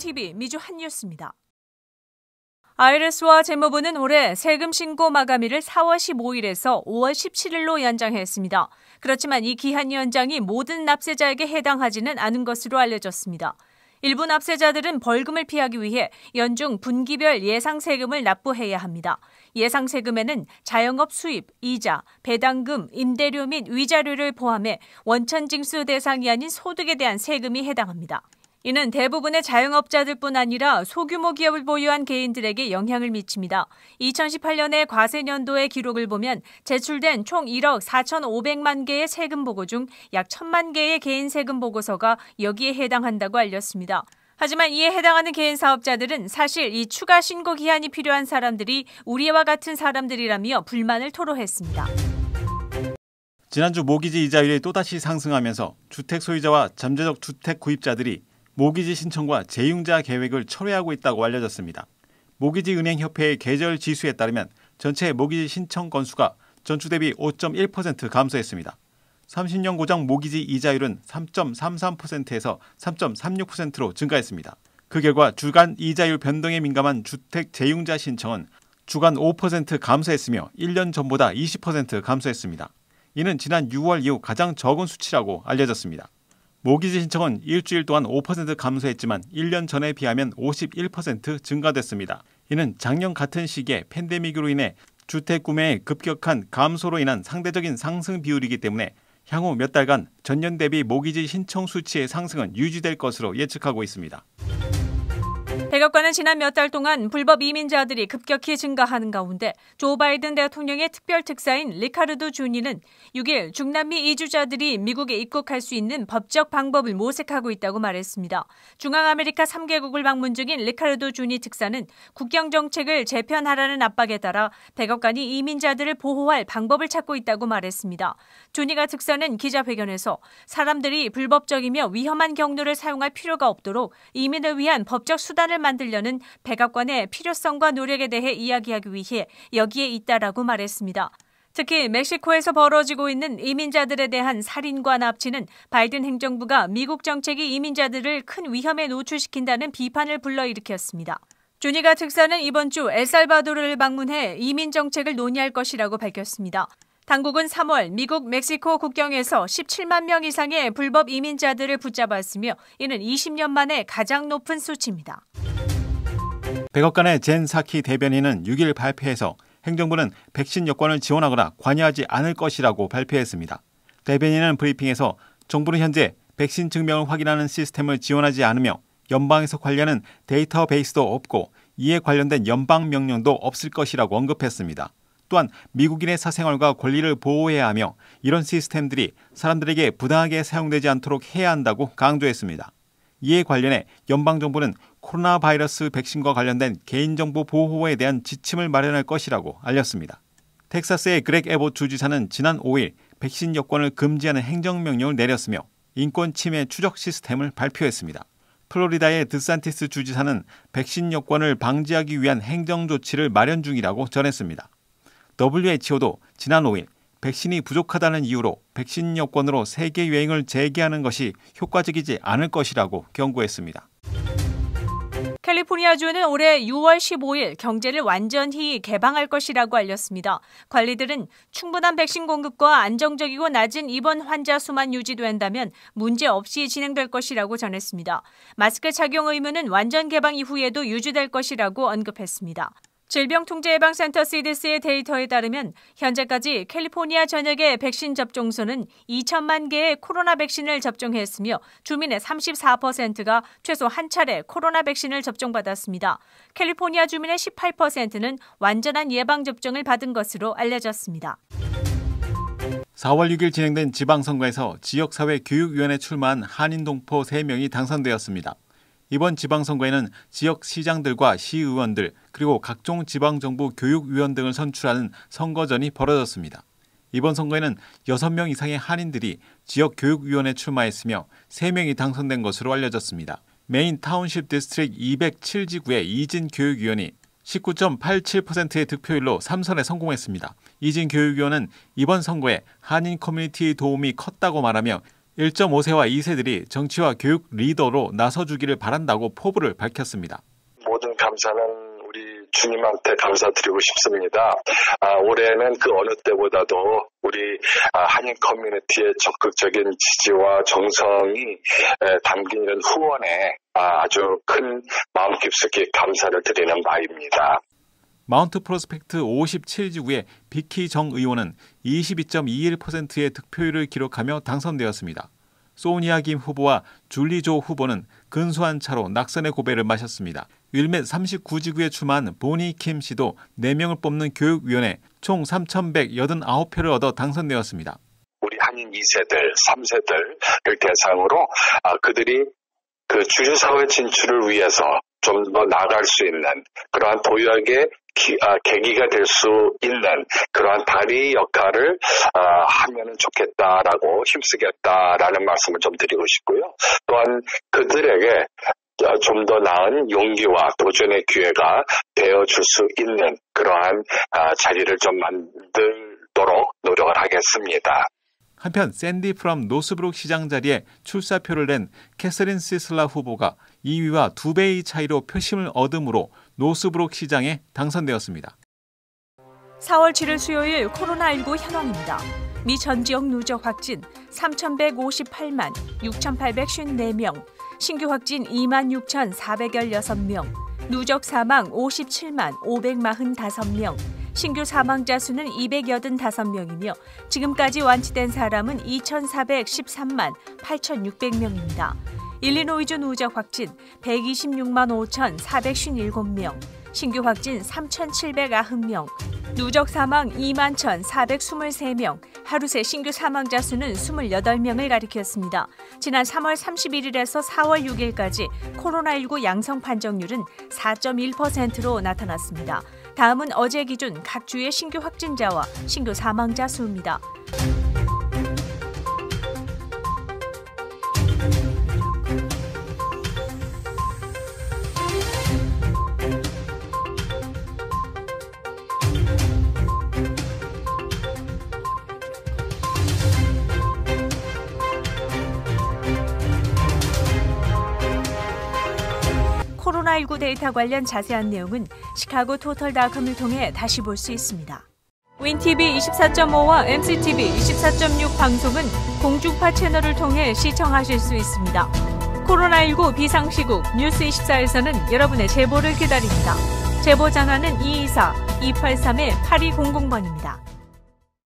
TV 미주 한뉴스입니다. IRS와 재무부는 올해 세금 신고 마감일을 4월 15일에서 5월 17일로 연장했습니다. 그렇지만 이 기한 연장이 모든 납세자에게 해당하지는 않은 것으로 알려졌습니다. 일부 납세자들은 벌금을 피하기 위해 연중 분기별 예상세금을 납부해야 합니다. 예상세금에는 자영업 수입, 이자, 배당금, 임대료 및 위자료를 포함해 원천징수 대상이 아닌 소득에 대한 세금이 해당합니다. 이는 대부분의 자영업자들뿐 아니라 소규모 기업을 보유한 개인들에게 영향을 미칩니다. 2018년의 과세년도의 기록을 보면 제출된 총 1억 4,500만 개의 세금 보고 중 약 1,000만 개의 개인 세금 보고서가 여기에 해당한다고 알렸습니다. 하지만 이에 해당하는 개인 사업자들은 사실 이 추가 신고 기한이 필요한 사람들이 우리와 같은 사람들이라며 불만을 토로했습니다. 지난주 모기지 이자율이 또다시 상승하면서 주택 소유자와 잠재적 주택 구입자들이 모기지 신청과 재융자 계획을 철회하고 있다고 알려졌습니다. 모기지은행협회의 계절 지수에 따르면 전체 모기지 신청 건수가 전주 대비 5.1% 감소했습니다. 30년 고정 모기지 이자율은 3.33%에서 3.36%로 증가했습니다. 그 결과 주간 이자율 변동에 민감한 주택 재융자 신청은 주간 5% 감소했으며 1년 전보다 20% 감소했습니다. 이는 지난 6월 이후 가장 적은 수치라고 알려졌습니다. 모기지 신청은 일주일 동안 5% 감소했지만 1년 전에 비하면 51% 증가됐습니다. 이는 작년 같은 시기에 팬데믹으로 인해 주택 구매의 급격한 감소로 인한 상대적인 상승 비율이기 때문에 향후 몇 달간 전년 대비 모기지 신청 수치의 상승은 유지될 것으로 예측하고 있습니다. 백악관은 지난 몇 달 동안 불법 이민자들이 급격히 증가하는 가운데 조 바이든 대통령의 특별 특사인 리카르도 주니는 6일 중남미 이주자들이 미국에 입국할 수 있는 법적 방법을 모색하고 있다고 말했습니다. 중앙아메리카 3개국을 방문 중인 리카르도 주니 특사는 국경 정책을 재편하라는 압박에 따라 백악관이 이민자들을 보호할 방법을 찾고 있다고 말했습니다. 주니가 특사는 기자회견에서 사람들이 불법적이며 위험한 경로를 사용할 필요가 없도록 이민을 위한 법적 수단을 만들려는 백악관의 필요성과 노력에 대해 이야기하기 위해 여기에 있다라고 말했습니다. 특히 멕시코에서 벌어지고 있는 이민자들에 대한 살인과 납치는 바이든 행정부가 미국 정책이 이민자들을 큰 위험에 노출시킨다는 비판을 불러일으켰습니다. 주니가 특사는 이번 주 엘살바도르를 방문해 이민 정책을 논의할 것이라고 밝혔습니다. 당국은 3월 미국 멕시코 국경에서 17만 명 이상의 불법 이민자들을 붙잡았으며 이는 20년 만에 가장 높은 수치입니다. 백악관의 젠 사키 대변인은 6일 발표에서 행정부는 백신 여권을 지원하거나 관여하지 않을 것이라고 발표했습니다. 대변인은 브리핑에서 정부는 현재 백신 증명을 확인하는 시스템을 지원하지 않으며 연방에서 관리하는 데이터베이스도 없고 이에 관련된 연방 명령도 없을 것이라고 언급했습니다. 또한 미국인의 사생활과 권리를 보호해야 하며 이런 시스템들이 사람들에게 부당하게 사용되지 않도록 해야 한다고 강조했습니다. 이에 관련해 연방정부는 코로나 바이러스 백신과 관련된 개인정보 보호에 대한 지침을 마련할 것이라고 알렸습니다. 텍사스의 그렉 에봇 주지사는 지난 5일 백신 여권을 금지하는 행정명령을 내렸으며 인권 침해 추적 시스템을 발표했습니다. 플로리다의 드산티스 주지사는 백신 여권을 방지하기 위한 행정조치를 마련 중이라고 전했습니다. WHO도 지난 5일 백신이 부족하다는 이유로 백신 여권으로 세계 유행을 재개하는 것이 효과적이지 않을 것이라고 경고했습니다. 캘리포니아주는 올해 6월 15일 경제를 완전히 개방할 것이라고 알렸습니다. 관리들은 충분한 백신 공급과 안정적이고 낮은 입원 환자 수만 유지된다면 문제없이 진행될 것이라고 전했습니다. 마스크 착용 의무는 완전 개방 이후에도 유지될 것이라고 언급했습니다. 질병통제예방센터 CDC의 데이터에 따르면 현재까지 캘리포니아 전역의 백신 접종소는 2천만 개의 코로나 백신을 접종했으며 주민의 34%가 최소 한 차례 코로나 백신을 접종받았습니다. 캘리포니아 주민의 18%는 완전한 예방접종을 받은 것으로 알려졌습니다. 4월 6일 진행된 지방선거에서 지역사회교육위원회 출마한 한인동포 3명이 당선되었습니다. 이번 지방선거에는 지역 시장들과 시의원들 그리고 각종 지방정부 교육위원 등을 선출하는 선거전이 벌어졌습니다. 이번 선거에는 6명 이상의 한인들이 지역교육위원회에 출마했으며 3명이 당선된 것으로 알려졌습니다. 메인 타운십 디스트릭 207지구의 이진 교육위원이 19.87%의 득표율로 3선에 성공했습니다. 이진 교육위원은 이번 선거에 한인 커뮤니티의 도움이 컸다고 말하며 1.5세와 2세들이 정치와 교육 리더로 나서주기를 바란다고 포부를 밝혔습니다. 모든 감사는 우리 주님한테 감사드리고 싶습니다. 올해는 그 어느 때보다도 우리 한인 커뮤니티의 적극적인 지지와 정성이 담긴 이런 후원에 아주 큰 마음 깊숙이 감사를 드리는 바입니다. 마운트 프로스펙트 57지구의 비키 정 의원은 22.21%의 득표율을 기록하며 당선되었습니다. 소니아 김 후보와 줄리 조 후보는 근소한 차로 낙선의 고배를 마셨습니다. 윌멧 39지구에 출마한 보니 킴 씨도 4명을 뽑는 교육위원회 총 3,189표를 얻어 당선되었습니다. 우리 한인 2세들, 3세들을 대상으로 그들이 그 주류사회 진출을 위해서 좀 더 나아갈 수 있는 그러한 도약의 계기가 될 수 있는 그러한 다리 역할을 하면은 좋겠다라고 힘쓰겠다라는 말씀을 좀 드리고 싶고요. 또한 그들에게 좀 더 나은 용기와 도전의 기회가 되어줄 수 있는 그러한 자리를 좀 만들도록 노력을 하겠습니다. 한편 샌디 프롬 노스브룩 시장 자리에 출사표를 낸 캐서린 시슬라 후보가 2위와 2배의 차이로 표심을 얻음으로 노스브룩 시장에 당선되었습니다. 4월 7일 수요일 코로나19 현황입니다. 미 전 지역 누적 확진 3,158만 6,854명, 신규 확진 26,416명, 누적 사망 57만 545명, 신규 사망자 수는 285명이며 지금까지 완치된 사람은 2,413만 8,600명입니다. 일리노이주 누적 확진 126만 5,457명, 신규 확진 3,790명, 누적 사망 2만 1,423명, 하루 새 신규 사망자 수는 28명을 가리켰습니다. 지난 3월 31일에서 4월 6일까지 코로나19 양성 판정률은 4.1%로 나타났습니다. 다음은 어제 기준 각 주의 신규 확진자와 신규 사망자 수입니다. 코로나19 데이터 관련 자세한 내용은 시카고 토털닷컴을 통해 다시 볼 수 있습니다. 윈TV 24.5와 MCTV 24.6 방송은 공중파 채널을 통해 시청하실 수 있습니다. 코로나19 비상시국 뉴스24에서는 여러분의 제보를 기다립니다. 제보 전화는 224-283-8200번입니다.